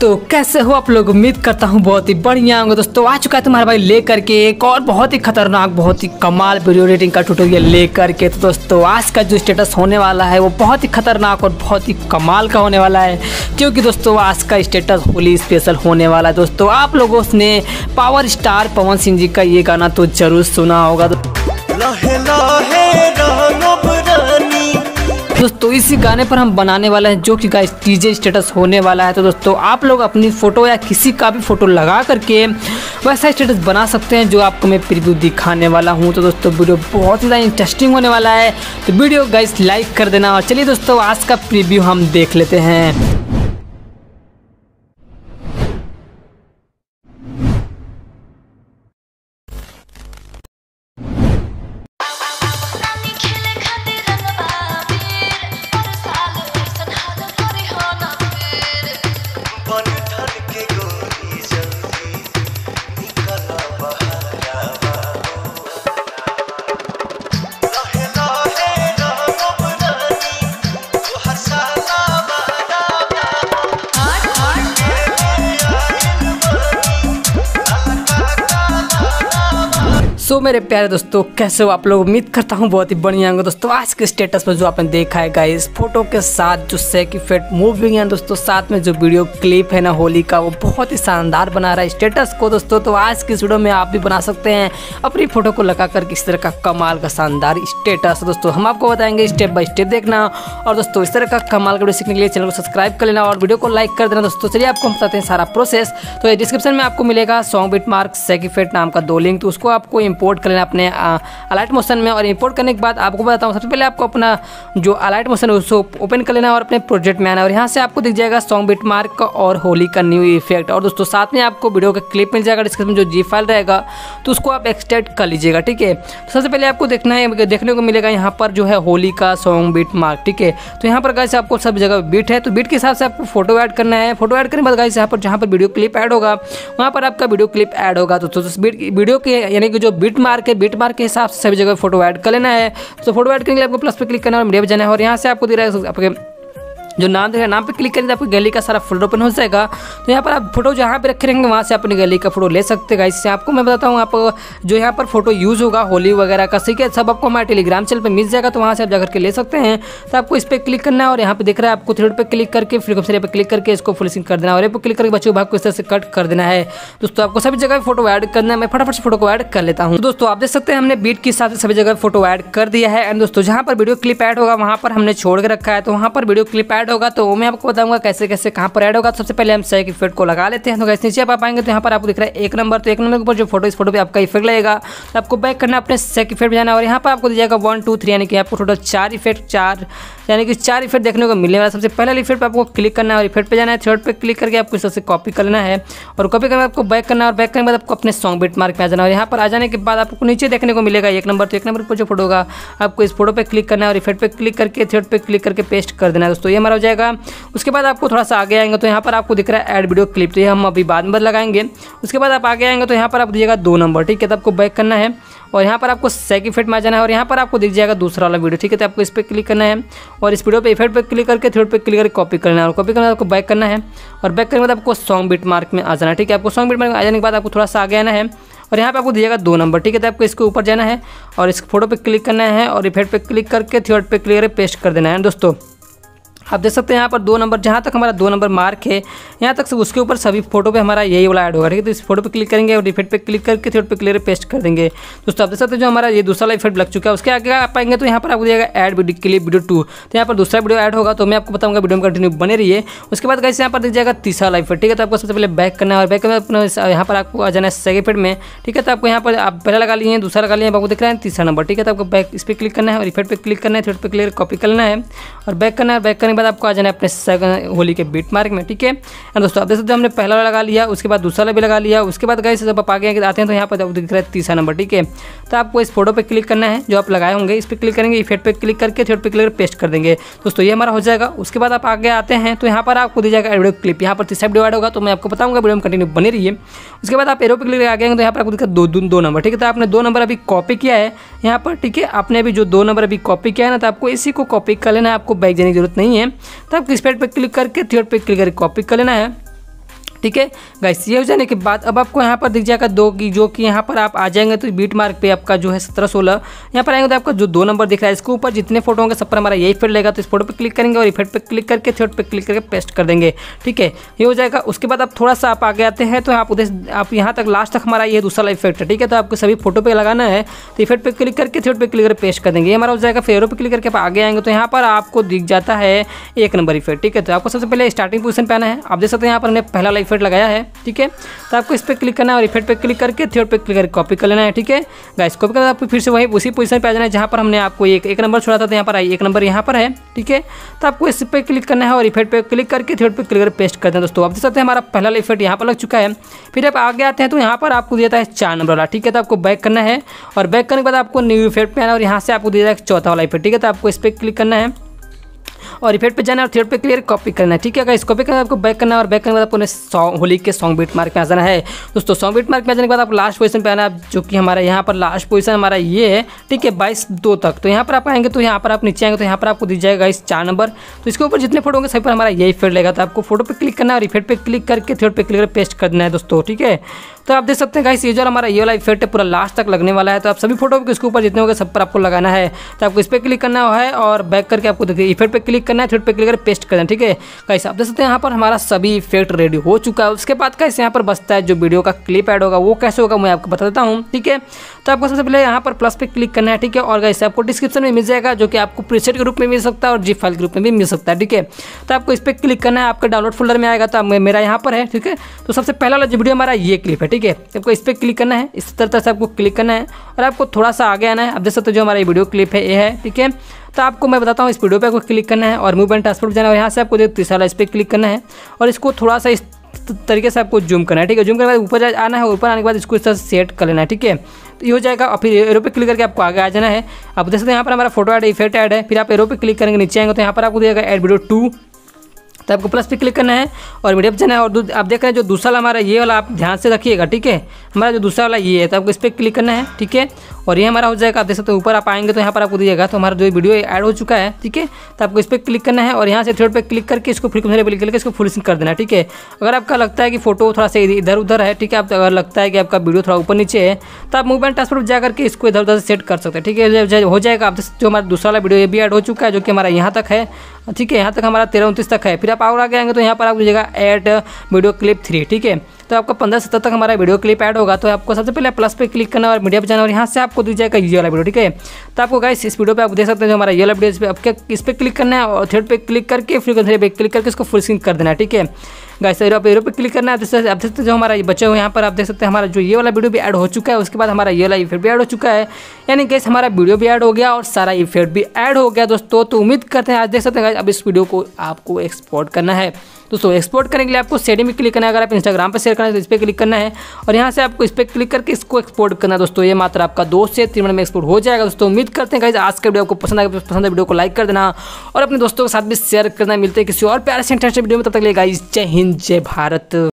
दोस्तों कैसे हो आप लोग। उम्मीद करता हूँ बहुत ही बढ़िया होंगे। दोस्तों आ चुका है तुम्हारा भाई लेकर के एक और बहुत ही खतरनाक बहुत ही कमाल वीडियो एडिटिंग का ट्यूटोरियल लेकर के। तो दोस्तों आज का जो स्टेटस होने वाला है वो बहुत ही खतरनाक और बहुत ही कमाल का होने वाला है, क्योंकि दोस्तों आज का स्टेटस होली स्पेशल होने वाला है। दोस्तों आप लोगों ने पावर स्टार पवन सिंह जी का ये गाना तो जरूर सुना होगा। दोस्तों इसी गाने पर हम बनाने वाले हैं जो कि गाइस डीजे स्टेटस होने वाला है। तो दोस्तों आप लोग अपनी फ़ोटो या किसी का भी फ़ोटो लगा करके वैसा स्टेटस बना सकते हैं जो आपको मैं प्रीव्यू दिखाने वाला हूं। तो दोस्तों वीडियो बहुत ही ज़्यादा इंटरेस्टिंग होने वाला है, तो वीडियो गाइस लाइक कर देना। और चलिए दोस्तों आज का प्रीव्यू हम देख लेते हैं। सो मेरे प्यारे दोस्तों कैसे हो आप लोग। उम्मीद करता हूँ बहुत ही बढ़िया होंगे। दोस्तों आज के स्टेटस पर जो आपने देखा है गाइस फोटो के साथ जो सेक इफेक्ट मूविंग है दोस्तों, साथ में जो वीडियो क्लिप है ना होली का, वो बहुत ही शानदार बना रहा है स्टेटस को दोस्तों। तो आज की वीडियो में आप भी बना सकते हैं अपनी फोटो को लगाकर किस तरह का कमाल का शानदार स्टेटस। दोस्तों हम आपको बताएंगे स्टेप बाय स्टेप देखना। और दोस्तों इस तरह का कमाल का वीडियो सीखने के लिए चैनल को सब्सक्राइब कर लेना और वीडियो को लाइक कर देना। दोस्तों चलिए आपको हम बताते हैं सारा प्रोसेस। तो डिस्क्रिप्शन में आपको मिलेगा सॉन्ग बिटमार्क सेक इफेक्ट नाम का 2 लिंक, तो उसको आपको इंपोर्ट कर लेना अपने अलाइट मोशन में। और इंपोर्ट करने के बाद आपको बताता हूँ सबसे पहले आपको अपना जो अलाइट मोशन है उसको ओपन कर लेना और अपने प्रोजेक्ट में आना। और यहाँ से आपको दिख जाएगा सॉन्ग बिटमार्क और होली का न्यू इफेक्ट। और दोस्तों साथ में आपको वीडियो का क्लिप मिल जाएगा डिस्क्रिप्शन में, जो जी फाइल रहेगा तो उसको आप एक्सट्रैक्ट कर लीजिएगा। ठीक है, तो सबसे पहले आपको देखने को मिलेगा यहाँ पर जो है होली का सॉन्ग बिटमार्क। ठीक है, तो यहाँ पर गाइस आपको सब जगह बीट है, तो बीट के हिसाब से आपको फोटो ऐड करना है। फोटो ऐड करने के बाद गाइस यहाँ पर जहाँ पर वीडियो क्लिप ऐड होगा वहाँ पर आपका वीडियो क्लिप ऐड होगा। तो वीडियो के यानी कि जो बिट मार्क के हिसाब से सभी जगह फोटो ऐड कर लेना है। तो फोटो ऐड करने के लिए आपको प्लस पे क्लिक करना है और मीडिया पे जाना है। और यहाँ से आपको दे रहा है आपके जो नाम दिख रहा है, नाम पे क्लिक करेंगे तो आपकी गैलरी का सारा फोल्डर ओपन हो जाएगा। तो यहाँ पर आप फोटो जहाँ पे रखे रहेंगे वहाँ से अपनी गैलरी का फोटो ले सकते हैं। गाइस आपको मैं बताता हूँ आप जो यहाँ पर फोटो यूज़ होगा होली वगैरह का, ठीक है, सब आपको हमारे टेलीग्राम चैनल पे मिल जाएगा, तो वहाँ से आप जाकर के ले सकते हैं। तो आपको इस पर क्लिक करना है और यहाँ पे दिख रहा है आपको थ्रेड पे क्लिक करके फिर पे क्लिक करके इसको फुल स्क्रीन कर देना और ये पे क्लिक करके बच्चों भाग को इस तरह से कट कर देना है। दोस्तों आपको सभी जगह फोटो ऐड करना है। मैं फटाफट से फोटो को ऐड कर लेता हूँ। दोस्तों आप देख सकते हैं हमने बीट के साथ सभी जगह फोटो ऐड कर दिया है। एंड दोस्तों जहाँ पर वीडियो क्लिप ऐड होगा वहाँ पर हमने छोड़ के रखा है, तो वहाँ पर वीडियो क्लिप ऐड होगा तो मैं आपको बताऊंगा कैसे कैसे कहाँ पर ऐड होगा। तो सबसे पहले हम सेक इफेक्ट को लगा लेते हैं। तो गाइस नीचे आप आएंगे तो यहाँ पर आपको दिख रहा है 1 नंबर, तो 1 नंबर के ऊपर जो फोटो इस फोटो पे आपका इफेक्ट लगेगा, तो आपको बैक करना अपने सेक इफेक्ट में जाना और यहाँ पर आपको दिया जाएगा 1 2 3 यानी कि आपको टोटल 4 इफेक्ट देखने को मिलने वाला। सबसे पहले इफेक्ट पे आपको क्लिक करना है और इफेक्ट पे जाना है। थर्ड पे क्लिक करके आपको इस तरह से कॉपी करना है और कॉपी करके आपको बैक करना है और बैक करने के बाद आपको अपने सॉन्ग बिटमार्क में आ जाना। और यहाँ पर आ जाने के बाद आपको नीचे देखने को मिलेगा 1 नंबर, तो 1 नंबर पर जो फोटो होगा आपको इस फोटो पे क्लिक करना है और इफेक्ट पे क्लिक करके थर्ड पे क्लिक करके पेस्ट कर देना है। दोस्तों ये हमारा हो जाएगा। उसके बाद आपको थोड़ा सा आगे आएंगे तो यहाँ पर आपको दिख रहा है ऐड वीडियो क्लिप, तो ये हम अभी बाद में लगाएंगे। उसके बाद आप आगे आएंगे तो यहाँ पर आपको दिखेगा 2 नंबर, ठीक है, तो आपको बैक करना है और यहाँ पर आपको सेक इफेक्ट में आ जाना है और यहाँ पर आपको दिख जाएगा दूसरा वाला वीडियो, ठीक है, तो आपको इस पर क्लिक करना है और इस वीडियो पे इफेक्ट पे क्लिक करके थर्ड पे क्लिक करके कॉपी करना है और कॉपी करना है आपको बैक करना है और बैक करने के बाद आपको सॉन्ग बिटमार्क में आ जाना है। ठीक है, आपको सॉन्ग बिटमार्क में आ जाने के बाद आपको थोड़ा सा आगे आना है और यहाँ पे आपको दिएगा 2 नंबर, ठीक है, तो आपको इसके ऊपर जाना है और इस फोटो पे क्लिक करना है और इफेक्ट पे क्लिक करके थर्ड पे क्लिक करके पेस्ट कर देना है। दोस्तों आप देख सकते हैं यहाँ पर 2 नंबर, जहाँ तक हमारा 2 नंबर मार्क है यहाँ तक से उसके ऊपर सभी फोटो पे हमारा यही वाला ऐड होगा। ठीक है, तो इस फोटो पे क्लिक करेंगे और इफेक्ट पे क्लिक करके थर्ड पे क्लिक पेस्ट कर देंगे। दोस्तों आप देख सकते हैं जो हमारा ये दूसरा वाला इफेक्ट लग चुका है। उसके आगे आप पाएंगे तो यहाँ पर आपको दिएगा ऐड वीडियो क्लिप वीडियो 2, तो यहाँ पर दूसरा वीडियो ऐड होगा, तो मैं आपको बताऊँगा वीडियो में कंटिन्यू बने रहिए। उसके बाद गाइस यहाँ पर दिख जाएगा तीसरा वाला इफेक्ट, ठीक है, तो आपको सबसे पहले बैक करना है और बैक करना यहाँ पर आपको आ जाना है सेक इफेक्ट में। ठीक है, तो आपको यहाँ पर आप पहला लगा लिए, दूसरा लगा लिए, आपको दिख रहा है 3रा नंबर, ठीक है, तो आपको बैक इस पर क्लिक करना है और इफेक्ट पे क्लिक करना है, थर्ड पे क्लिक कॉपी करना है और बैक करना है। बैक करने के बाद आपको आ जाना है अपने होली के बिटमार्क में। ठीक है दोस्तों आप देख सकते हैं हमने पहला वाला लगा लिया, उसके बाद दूसरा वाला भी लगा लिया। उसके बाद गाइस जब आप आगे आते हैं तो यहाँ पर दिख रहा है 3रा नंबर, ठीक है, तो आपको इस फोटो पे क्लिक करना है जो आप लगाए होंगे, इस पर क्लिक करेंगे, इफेक्ट पे क्लिक करके थर्ड पे क्लिक करके पेस्ट कर देंगे। दोस्तों ये हमारा हो जाएगा। उसके बाद आप आगे आते हैं तो यहाँ पर आपको दी जाएगा वीडियो क्लिप, यहाँ पर 3रा वीडियो ऐड होगा, तो मैं आपको बताऊंगा वीडियो में कंटिन्यू बने रहिए। उसके बाद आप एरो पे क्लिक आगे आएंगे तो यहाँ पर आपको दिखा 2 नंबर, ठीक है, तो आपने 2 नंबर अभी कॉपी किया है यहाँ पर। ठीक है, आपने अभी जो 2 नंबर अभी कॉपी किया है ना, तो आपको इसी को कॉपी कर लेना है, आपको बैक जाने की जरूरत नहीं है। तो आप इस पे क्लिक करके थर्ड पे क्लिक करके कॉपी कर लेना है ठीक है गाइस। ये हो जाने के बाद अब आपको यहाँ पर दिख जाएगा दो की, जो कि यहाँ पर आप आ जाएंगे तो बीट मार्क पे आपका जो है 17-16 यहाँ पर आएंगे तो आपका जो 2 नंबर दिख रहा है इसके ऊपर जितने फोटो होंगे सब पर हमारा यही इफेक्ट लेगा। तो इस फोटो पे क्लिक करेंगे और इफेक्ट पे क्लिक करके थर्ड पे क्लिक करके पेस्ट कर देंगे। ठीक है, ये हो जाएगा। उसके बाद आप थोड़ा सा आप आगे आते हैं तो आप यहाँ तक लास्ट तक हमारा ये दूसरा इफेक्ट है। ठीक है, तो आपको सभी फोटो पे लगाना है तो इफेक्ट पे क्लिक करके थर्ड पे क्लिक करके पेस्ट कर देंगे। ये हमारा हो जाएगा। फिर एरो पे क्लिक करके आप आगे आएंगे तो यहाँ पर आपको दिख जाता है 1 नंबर इफेक्ट। ठीक है, तो आपको सबसे पहले स्टार्टिंग पोजीशन पे आना है। आप देख सकते हैं यहाँ पर हमने पहला इफेक्ट लगाया है। ठीक है, तो आपको इस पर क्लिक करना है और इफेक्ट पे क्लिक करके थर्ड पे क्लिक करके कॉपी कर लेना है। ठीक है गाइस, कॉपी करना आपको फिर से वही उसी पोजीशन पे आ जाना है जहाँ पर हमने आपको एक नंबर छोड़ा था। तो यहाँ पर 1 नंबर यहाँ पर है। ठीक है, तो आपको इस पर क्लिक करना है और इफेक्ट पे क्लिक करके थर्ड पे क्लिक करके पेस्ट कर दें। दोस्तों आप देख सकते हैं हमारा पहला इफेक्ट यहाँ पर लग चुका है। फिर आप आगे आते हैं तो यहाँ पर आपको दिया जाता है 4 नंबर वाला। ठीक है, तो आपको बैक करना है और बैक करने के बाद आपको न्यू इफेक्ट पे आना है और यहाँ से आपको दिया जाएगा चौथा वाला इफेक्ट। ठीक है, तो आपको इस पर क्लिक करना है और इफेक्ट पे जाना है और थर्ड पे क्लियर कॉपी करना है। ठीक है, इस कॉपी करना आपको बैक करना है और बैक करने के बाद आपको होली के सॉन्ग बीट मार्क में आ जाना है। दोस्तों सॉन्ग बीट मार्क में आ जाने के बाद आपको लास्ट पोजीशन पे आना है, जो कि हमारा यहाँ पर लास्ट पोजीशन हमारा ये है। ठीक है, 22-2 तक। तो यहाँ पर आप आएंगे तो यहाँ पर आप नीचे आएंगे तो यहाँ पर आपको दी जाएगा इस 4 नंबर। तो इसके ऊपर जितने फोटो होंगे सभी पर हमारा यही इफेक्ट लेगा। तो आपको फोटो पे क्लिक करना है और इफेक्ट पे क्लिक करके थर्ड पे क्लिक करके पेस्ट कर देना है दोस्तों। ठीक है, तो आप देख सकते हैं गाइस, ये जो हमारा ये वाला इफेक्ट है पूरा लास्ट तक लगने वाला है। तो आप सभी फोटो के इसके ऊपर जितने होंगे सब पर आपको लगाना है। तो आपको इस पर क्लिक करना है और बैक करके आपको देखिए इफेक्ट पे क्लिक करना है, थर्ड पे क्लिक करके पेस्ट कर देना। ठीक है गाइस, आप देख सकते हैं यहाँ पर हमारा सभी इफेक्ट रेडी हो चुका है। उसके बाद गाइस यहाँ पर बचता है जो वीडियो का क्लिप ऐड होगा, वो कैसे होगा मैं आपको बता देता हूँ। ठीक है, तो आपको सबसे पहले यहाँ पर प्लस पे क्लिक करना है। ठीक है, और गाइस आपको डिस्क्रिप्शन में मिल जाएगा, जो कि आपको प्रीसेट के रूप में मिल सकता है और जिप फाइल के रूप में भी मिल सकता है। ठीक है, तो आपको इस पर क्लिक करना है, आपका डाउनलोड फोल्डर में आएगा। तो मेरा यहाँ पर है। ठीक है, तो सबसे पहला वाला जो वीडियो हमारा ये क्लिप है। ठीक है, आपको इस पर क्लिक करना है, इस तरह से आपको क्लिक करना है और आपको थोड़ा सा आगे आना है। आप देख सकते हो जो हमारा ये वीडियो क्लिप है ये है। ठीक है, तो आपको मैं बताता हूँ, इस वीडियो पे आपको क्लिक करना है और मूव एंड ट्रांसपोर्ट जाना है और यहाँ से आपको जो तीसरा वाला इस पर क्लिक करना है और इसको थोड़ा सा इस तरीके से आपको जूम करना है। ठीक है, जूम करने के बाद ऊपर आना है, ऊपर आने के बाद इसको इस तरह से सेट कर लेना है। ठीक है, तो ये हो जाएगा और फिर एरो पे क्लिक करके आपको आगे आ जाना है। आप देख सकते हैं यहाँ पर हमारा फोटो ऐड इफेक्ट ऐड है। फिर आप एरो पे क्लिक करेंगे, नीचे आएंगे तो यहाँ पर आपको दिएगा ऐड वीडियो 2। तो आपको प्लस पे क्लिक करना है और मीडिया पे जाना है और आप देख रहे हैं जो दूसरा हमारा ये वाला आप ध्यान से रखिएगा। ठीक है, हमारा जो दूसरा वाला ये है तो आपको इस पर क्लिक करना है। ठीक है, और ये हमारा हो जाएगा। आप देख सकते हैं ऊपर आप आएंगे तो यहाँ पर आपको दीजिएगा तो हमारा जो वीडियो ऐड हो चुका है। ठीक है, तो आपको इस पर क्लिक करना है और यहाँ से थर्ड पे क्लिक करके इसको फिर क्लिक करके इसको फुल स्क्रीन कर देना है। ठीक है, अगर आपका लगता है कि फोटो थोड़ा सा इधर उधर है, ठीक है, आप अगर लगता है कि आपका वीडियो थोड़ा ऊपर नीचे है तो आप मूवमेंट ट्रांसफर जा करके इसको इधर उधर से सेट कर सकते हैं। ठीक है, हो जाएगा। आप जो हमारा दूसरा वाला वीडियो ये भी ऐड हो चुका है, जो कि हमारा यहाँ तक है। ठीक है, यहाँ तक हमारा 13-29 तक है। फिर आप और आगे आएंगे तो यहाँ पर आपको दीजिएगा ऐड वीडियो क्लिप 3। ठीक है, तो आपका 15-17 तक हमारा वीडियो क्लिप ऐड होगा। तो आपको सबसे पहले प्लस पे क्लिक करना और मीडिया पे जाना और यहाँ से आपको दी जाएगा ये वाला वीडियो। ठीक है, तो आपको गाइस इस वीडियो पे आप देख सकते हैं जो हमारा ये वाला वीडियो इस पर आपके इस पर क्लिक करना है और थर्ड पे क्लिक करके फिर थ्री पे क्लिक करके इसको फुल स्क्रीन कर देना है। ठीक है गाइस, एरो पे क्लिक करना है। आप देख सकते जो हमारा बचे हुए यहाँ पर आप देख सकते हैं हमारा जो ये वाला वीडियो भी ऐड हो चुका है। उसके बाद हमारा ये वाला इफेक्ट भी ऐड हो चुका है, यानी गाइस हमारा वीडियो भी ऐड हो गया और सारा इफेक्ट भी ऐड हो गया दोस्तों। तो उम्मीद करते हैं आज देख सकते हैं गाइस अब इस वीडियो को आपको एक्सपोर्ट करना है। दोस्तों एक्सपोर्ट करने के लिए आपको सेटिंग में क्लिक करना है। अगर आप इंस्टाग्राम पर शेयर करना है तो इस पर क्लिक करना है और यहाँ से आपको इस पर क्लिक करके इसको एक्सपोर्ट करना है। दोस्तों ये मात्र आपका 2 से 3 मिनट में एक्सपोर्ट हो जाएगा। दोस्तों उम्मीद करते हैं गाइस आज का वीडियो आपको पसंद आएगा। पसंद है वीडियो को लाइक कर देना और अपने दोस्तों के साथ भी शेयर करना। मिलते हैं किसी और प्यारे से इंटरेस्टिंग वीडियो में, तब तक के लिए गाइस जय हिंद जय भारत।